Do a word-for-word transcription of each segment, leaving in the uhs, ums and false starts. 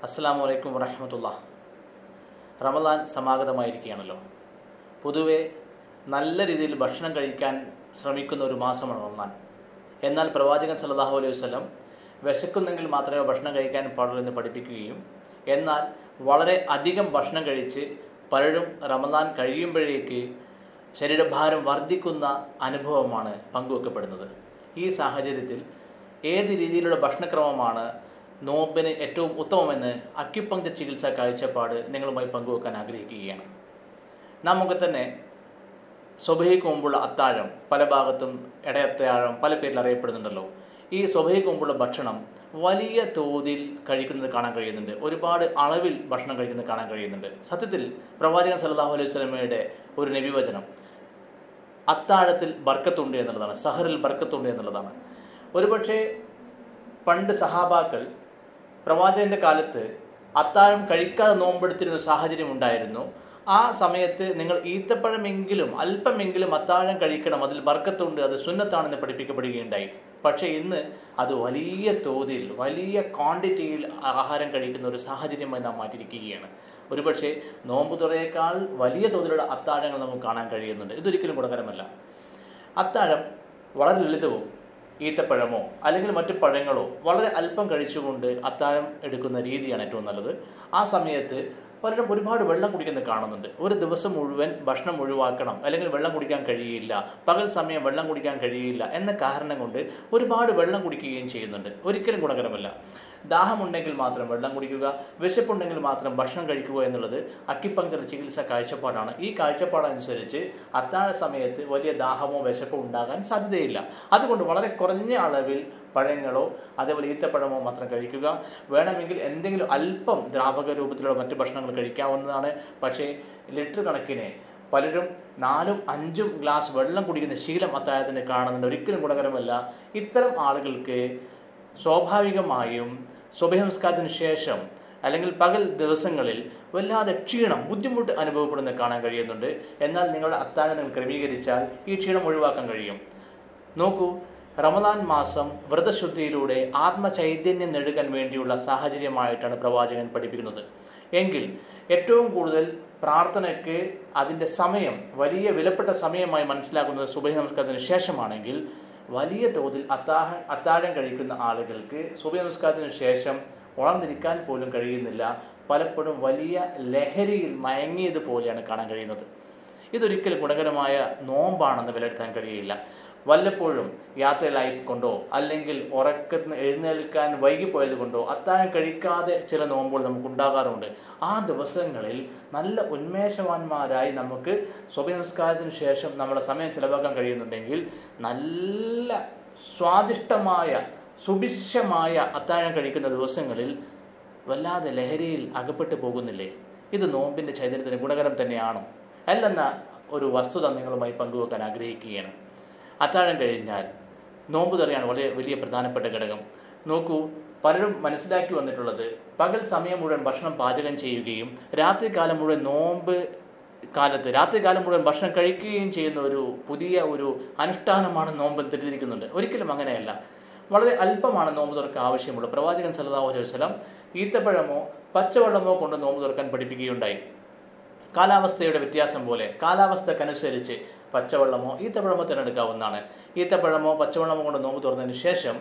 അസ്സലാമു അലൈക്കും വറഹ്മത്തുള്ളാഹി. റമദാൻ സമാഗതമായിരിക്കുകയാണല്ലോ. പൊതുവെ നല്ല രീതിയിൽ ഭക്ഷണം കഴിക്കാൻ ശ്രമിക്കുന്ന ഒരു മാസമാണ് റമദാൻ. എന്നാൽ പ്രവാചകൻ സല്ലല്ലാഹു അലൈഹി വസല്ലം വിശക്കുന്നെങ്കിൽ മാത്രമേ ഭക്ഷണം കഴിക്കാൻ പാടുള്ളൂ എന്ന് പഠിപ്പിക്കുകയും, എന്നാൽ വളരെ അധികം ഭക്ഷണം കഴിച്ച് പലരും റമദാൻ കഴിയുമ്പോഴേക്ക് ശരീരഭാരം വർദ്ധിക്കുന്ന അനുഭവമാണ് പങ്കുവെക്കപ്പെടുന്നത്. ഈ സാഹചര്യത്തിൽ ഏത് രീതിയിലുള്ള ഭക്ഷണക്രമമാണ് നോമ്പിന് ഏറ്റവും ഉത്തമമെന്ന് അക്യുപങ്ക്ചർ ചികിത്സാ കാഴ്ചപ്പാട് നിങ്ങളുമായി പങ്കുവെക്കാൻ ആഗ്രഹിക്കുകയാണ്. നമുക്ക് തന്നെ സ്വബഹിക്ക് മുമ്പുള്ള അത്താഴം, പല ഭാഗത്തും ഇടയത്താഴം പല പേരിൽ അറിയപ്പെടുന്നുണ്ടല്ലോ. ഈ സ്വബഹിക്ക് മുമ്പുള്ള ഭക്ഷണം വലിയ തോതിൽ കഴിക്കുന്നത് കാണാൻ കഴിയുന്നുണ്ട്. ഒരുപാട് അളവിൽ ഭക്ഷണം കഴിക്കുന്നത് കാണാൻ കഴിയുന്നുണ്ട്. സത്യത്തിൽ പ്രവാചകൻ സല്ലല്ലാഹു അലൈഹി വസല്ലമയുടെ ഒരു നബിവചനം അത്താഴത്തിൽ ബർക്കത്തുണ്ട് എന്നുള്ളതാണ്, സഹറിൽ ബർക്കത്തുണ്ട് എന്നുള്ളതാണ്. ഒരുപക്ഷെ പണ്ട് സഹാബാക്കൾ പ്രവാചകന്റെ കാലത്ത് അത്താഴം കഴിക്കാതെ നോമ്പെടുത്തിരുന്ന സാഹചര്യം ഉണ്ടായിരുന്നു. ആ സമയത്ത് നിങ്ങൾ ഈത്തപ്പഴമെങ്കിലും അല്പമെങ്കിലും അത്താഴം കഴിക്കണം, അതിൽ ബർക്കത്തുണ്ട്, അത് സുന്നത്താണെന്ന് പഠിപ്പിക്കപ്പെടുകയുണ്ടായി. പക്ഷേ ഇന്ന് അത് വലിയ തോതിൽ വലിയ ക്വാണ്ടിറ്റിയിൽ ആഹാരം കഴിക്കുന്ന ഒരു സാഹചര്യമായി നാം മാറ്റിയിരിക്കുകയാണ്. ഒരുപക്ഷെ നോമ്പ് തുറയേക്കാൾ വലിയ തോതിലുള്ള അത്താഴങ്ങൾ നമുക്ക് കാണാൻ കഴിയുന്നുണ്ട്. ഇതൊരിക്കലും ഗുണകരമല്ല. അത്താഴം വളരെ ലളിതവും ഈത്തപ്പഴമോ അല്ലെങ്കിൽ മറ്റു പഴങ്ങളോ വളരെ അല്പം കഴിച്ചുകൊണ്ട് അത്താഴം എടുക്കുന്ന രീതിയാണ് ഏറ്റവും നല്ലത്. ആ സമയത്ത് പലരും ഒരുപാട് വെള്ളം കുടിക്കുന്നത് കാണുന്നുണ്ട്. ഒരു ദിവസം മുഴുവൻ ഭക്ഷണം ഒഴിവാക്കണം, അല്ലെങ്കിൽ വെള്ളം കുടിക്കാൻ കഴിയില്ല, പകൽ സമയം വെള്ളം കുടിക്കാൻ കഴിയില്ല എന്ന കാരണം കൊണ്ട് ഒരുപാട് വെള്ളം കുടിക്കുകയും ചെയ്യുന്നുണ്ട്. ഒരിക്കലും ഗുണകരമല്ല. ദാഹമുണ്ടെങ്കിൽ മാത്രം വെള്ളം കുടിക്കുക, വിശപ്പുണ്ടെങ്കിൽ മാത്രം ഭക്ഷണം കഴിക്കുക എന്നുള്ളത് അക്യുപങ്ക്ചർ ചികിത്സ കാഴ്ചപ്പാടാണ്. ഈ കാഴ്ചപ്പാടനുസരിച്ച് അത്താഴ സമയത്ത് വലിയ ദാഹമോ വിശപ്പോ ഉണ്ടാകാൻ സാധ്യതയില്ല. അതുകൊണ്ട് വളരെ കുറഞ്ഞ അളവിൽ പഴങ്ങളോ അതേപോലെ ഈത്തപ്പഴമോ മാത്രം കഴിക്കുക. വേണമെങ്കിൽ എന്തെങ്കിലും അല്പം ദ്രാവക രൂപത്തിലുള്ള മറ്റു ഭക്ഷണങ്ങൾ കഴിക്കാവുന്നതാണ്. പക്ഷേ ലിറ്റർ കണക്കിന് പലരും നാലും അഞ്ചും ഗ്ലാസ് വെള്ളം കുടിക്കുന്ന ശീലം അത്താഴത്തിന് കാണുന്നുണ്ട്. ഒരിക്കലും ഗുണകരമല്ല. ഇത്തരം ആളുകൾക്ക് സ്വാഭാവികമായും സുബഹി നമസ്കാരത്തിന് ശേഷം അല്ലെങ്കിൽ പകൽ ദിവസങ്ങളിൽ വല്ലാതെ ക്ഷീണം, ബുദ്ധിമുട്ട് അനുഭവപ്പെടുന്നത് കാണാൻ കഴിയുന്നുണ്ട്. എന്നാൽ നിങ്ങളുടെ അത്താഴം നിങ്ങൾ ക്രമീകരിച്ചാൽ ഈ ക്ഷീണം ഒഴിവാക്കാൻ കഴിയും. നോക്കൂ, റമദാൻ മാസം വ്രതശുദ്ധിയിലൂടെ ആത്മചൈതന്യം നേടുവാൻ വേണ്ടിയുള്ള സാഹചര്യമായിട്ടാണ് പ്രവാചകൻ പഠിപ്പിക്കുന്നത്. എങ്കിൽ ഏറ്റവും കൂടുതൽ പ്രാർത്ഥനയ്ക്ക് അതിൻ്റെ സമയം വലിയ വിലപ്പെട്ട സമയമായി മനസ്സിലാക്കുന്നത് സുബഹി നമസ്കാരത്തിന് ശേഷമാണെങ്കിൽ, വലിയ തോതിൽ അത്താഴ അത്താഴം കഴിക്കുന്ന ആളുകൾക്ക് സുബഹി നമസ്കാരത്തിന് ശേഷം ഉണർന്നിരിക്കാൻ പോലും കഴിയുന്നില്ല. പലപ്പോഴും വലിയ ലഹരിയിൽ മയങ്ങിയതുപോലെയാണ് കാണാൻ കഴിയുന്നത്. ഇതൊരിക്കലും ഗുണകരമായ നോമ്പാണെന്ന് വിലയിരുത്താൻ കഴിയില്ല. വല്ലപ്പോഴും യാത്രയിലായിക്കൊണ്ടോ അല്ലെങ്കിൽ ഉറക്കത്തിന് എഴുന്നേൽക്കാൻ വൈകിപ്പോയത് കൊണ്ടോ അത്താഴം കഴിക്കാതെ ചില നോമ്പുകൾ നമുക്ക് ഉണ്ടാകാറുണ്ട്. ആ ദിവസങ്ങളിൽ നല്ല ഉന്മേഷവാന്മാരായി നമുക്ക് സുബഹി നമസ്കാരത്തിന് ശേഷം നമ്മുടെ സമയം ചിലവാക്കാൻ കഴിയുന്നുണ്ടെങ്കിൽ, നല്ല സ്വാദിഷ്ടമായ സുഭിക്ഷമായ അത്താഴം കഴിക്കുന്ന ദിവസങ്ങളിൽ വല്ലാതെ ലഹരിയിൽ അകപ്പെട്ടു പോകുന്നില്ലേ? ഇത് നോമ്പിൻ്റെ ചൈതന്യത്തിന് ഗുണകരം തന്നെയാണോ അല്ലെന്ന ഒരു വസ്തുത നിങ്ങളുമായി പങ്കുവെക്കാൻ ആഗ്രഹിക്കുകയാണ്. അത്താഴം കഴിഞ്ഞാൽ നോമ്പ് തുറയാണ് വളരെ വലിയ പ്രധാനപ്പെട്ട ഘടകം. നോക്കൂ, പലരും മനസ്സിലാക്കി വന്നിട്ടുള്ളത് പകൽ സമയം മുഴുവൻ ഭക്ഷണം പാചകം ചെയ്യുകയും രാത്രി കാലം മുഴുവൻ നോമ്പ് കാലത്ത് രാത്രി കാലം മുഴുവൻ ഭക്ഷണം കഴിക്കുകയും ചെയ്യുന്ന ഒരു പുതിയ ഒരു അനുഷ്ഠാനമാണ് നോമ്പ് തെറ്റിദ്ധരിക്കുന്നുണ്ട്. ഒരിക്കലും അങ്ങനെയല്ല. വളരെ അല്പമാണ് നോമ്പ് തുറക്കാൻ ആവശ്യമുള്ളത്. പ്രവാചകൻ സല്ലല്ലാഹു അലൈഹി വസല്ലം ഈത്തപ്പഴമോ പച്ചവെള്ളമോ കൊണ്ട് നോമ്പ് തുറക്കാൻ പഠിപ്പിക്കുകയുണ്ടായി. കാലാവസ്ഥയുടെ വ്യത്യാസം പോലെ കാലാവസ്ഥക്കനുസരിച്ച് പച്ചവെള്ളമോ ഈത്തപ്പഴമോ തിരഞ്ഞെടുക്കാവുന്നതാണ്. ഈത്തപ്പഴമോ പച്ചവെള്ളമോ കൊണ്ട് നോമ്പ് തുറന്നതിന് ശേഷം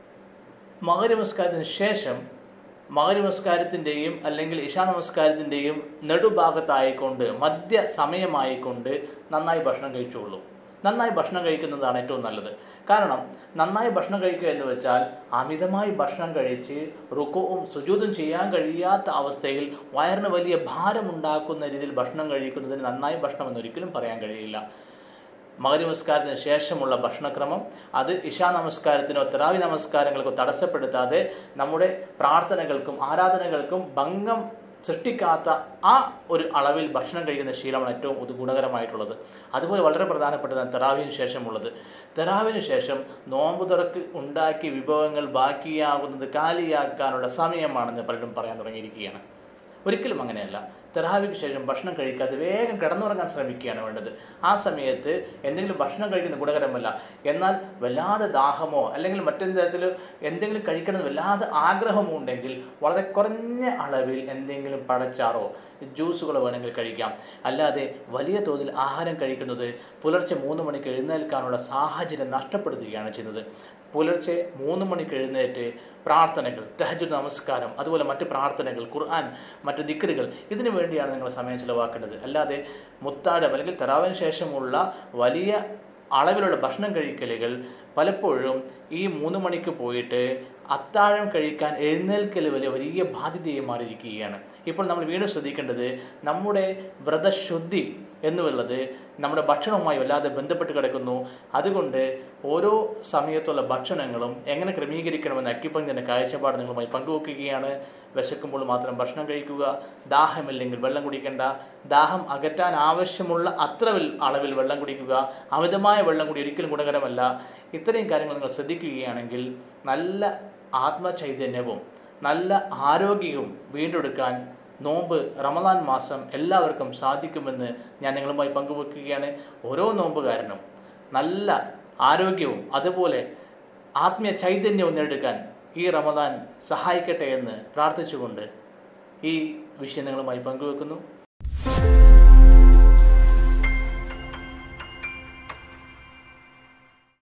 മഗ്‌രിബ് നമസ്കാരത്തിന് ശേഷം മഗ്‌രിബ് നമസ്കാരത്തിൻ്റെയും അല്ലെങ്കിൽ ഇശാ നമസ്കാരത്തിൻ്റെയും നെടുഭാഗത്തായിക്കൊണ്ട് മധ്യ സമയമായിക്കൊണ്ട് നന്നായി ഭക്ഷണം കഴിച്ചുള്ളൂ. നന്നായി ഭക്ഷണം കഴിക്കുന്നതാണ് ഏറ്റവും നല്ലത്. കാരണം നന്നായി ഭക്ഷണം കഴിക്കുക എന്ന് വെച്ചാൽ അമിതമായി ഭക്ഷണം കഴിച്ച് റുക്കുഉം സുജൂദും ചെയ്യാൻ കഴിയാത്ത അവസ്ഥയിൽ വയറിന് വലിയ ഭാരമുണ്ടാക്കുന്ന രീതിയിൽ ഭക്ഷണം കഴിക്കുന്നതിന് നന്നായി ഭക്ഷണം എന്നൊരിക്കലും പറയാൻ കഴിയില്ല. മഗ്‌രിബ് നമസ്കാരത്തിന് ശേഷമുള്ള ഭക്ഷണക്രമം അത് ഇശാ നമസ്കാരത്തിനോ തറാവി നമസ്കാരങ്ങൾക്കോ തടസ്സപ്പെടുത്താതെ നമ്മുടെ പ്രാർത്ഥനകൾക്കും ആരാധനകൾക്കും ഭംഗം സൃഷ്ടിക്കാത്ത ആ ഒരു അളവിൽ ഭക്ഷണം കഴിക്കുന്ന ശീലമാണ് ഏറ്റവും ഗുണകരമായിട്ടുള്ളത്. അതുപോലെ വളരെ പ്രധാനപ്പെട്ടതാണ് തറാവിന് ശേഷമുള്ളത്. തറാവിന് ശേഷം നോമ്പ് തുറക്ക് ഉണ്ടാക്കിയ വിഭവങ്ങൾ ബാക്കിയാകുന്നത് കാലിയാക്കാനുള്ള സമയമാണെന്ന് പലരും പറയാൻ തുടങ്ങിയിരിക്കുകയാണ്. ഒരിക്കലും അങ്ങനെയല്ല. തറാവിക്ക് ശേഷം ഭക്ഷണം കഴിക്കാതെ വേഗം കിടന്നുറങ്ങാൻ ശ്രമിക്കുകയാണ് വേണ്ടത്. ആ സമയത്ത് എന്തെങ്കിലും ഭക്ഷണം കഴിക്കുന്നത് ഗുണകരമല്ല. എന്നാൽ വല്ലാതെ ദാഹമോ അല്ലെങ്കിൽ മറ്റെന്ത് തരത്തിൽ എന്തെങ്കിലും കഴിക്കണമെന്ന് വല്ലാതെ ആഗ്രഹമോ ഉണ്ടെങ്കിൽ വളരെ കുറഞ്ഞ അളവിൽ എന്തെങ്കിലും പഴച്ചാറോ ജ്യൂസുകളോ വേണമെങ്കിൽ കഴിക്കാം. അല്ലാതെ വലിയ തോതിൽ ആഹാരം കഴിക്കുന്നത് പുലർച്ചെ മൂന്ന് മണിക്ക് എഴുന്നേൽക്കാനുള്ള സാഹചര്യം നഷ്ടപ്പെടുത്തുകയാണ് ചെയ്യുന്നത്. പുലർച്ചെ മൂന്ന് മണിക്ക് എഴുന്നേറ്റ് പ്രാർത്ഥനകൾ, തഹജ്ജുദ് നമസ്കാരം, അതുപോലെ മറ്റ് പ്രാർത്ഥനകൾ, ഖുർആൻ, മറ്റ് ദിക്റുകൾ, ഇതിനു വേണ്ടിയാണ് നിങ്ങൾ സമയം ചിലവാക്കേണ്ടത്. അല്ലാതെ മുത്താഴം അല്ലെങ്കിൽ തറാവിന് ശേഷമുള്ള വലിയ അളവിലുള്ള ഭക്ഷണം കഴിക്കലുകൾ പലപ്പോഴും ഈ മൂന്ന് മണിക്ക് പോയിട്ട് അത്താഴം കഴിക്കാൻ എഴുന്നേൽക്കൽ വലിയ വലിയ ബാധ്യതയായി മാറിയിരിക്കുകയാണ്. ഇപ്പോൾ നമ്മൾ വീണ്ടും ശ്രദ്ധിക്കേണ്ടത് നമ്മുടെ വ്രതശുദ്ധി എന്നുള്ളത് നമ്മുടെ ഭക്ഷണവുമായി വല്ലാതെ ബന്ധപ്പെട്ട് കിടക്കുന്നു. അതുകൊണ്ട് ഓരോ സമയത്തുള്ള ഭക്ഷണങ്ങളും എങ്ങനെ ക്രമീകരിക്കണമെന്ന് അക്യുപങ്ക്ചറിന്റെ കാഴ്ചപ്പാട് നിങ്ങളുമായി പങ്കുവെക്കുകയാണ്. വിശക്കുമ്പോൾ മാത്രം ഭക്ഷണം കഴിക്കുക, ദാഹമില്ലെങ്കിൽ വെള്ളം കുടിക്കേണ്ട, ദാഹം അകറ്റാൻ ആവശ്യമുള്ള അത്ര അളവിൽ വെള്ളം കുടിക്കുക, അമിതമായ വെള്ളം കൂടി ഒരിക്കലും ഗുണകരമല്ല. ഇത്രയും കാര്യങ്ങൾ നിങ്ങൾ ശ്രദ്ധിക്കുകയാണെങ്കിൽ നല്ല ആത്മചൈതന്യവും നല്ല ആരോഗ്യവും വീണ്ടെടുക്കാൻ നോമ്പ് റമദാൻ മാസം എല്ലാവർക്കും സാധിക്കുമെന്ന് ഞാൻ നിങ്ങളുമായി പങ്കുവെക്കുകയാണ്. ഓരോ നോമ്പുകാരനും നല്ല ആരോഗ്യവും അതുപോലെ ആത്മീയ ചൈതന്യവും നേടിയെടുക്കാൻ ഈ റമദാൻ സഹായിക്കട്ടെ എന്ന് പ്രാർത്ഥിച്ചുകൊണ്ട് ഈ വിഷയം നിങ്ങളുമായി പങ്കുവെക്കുന്നു.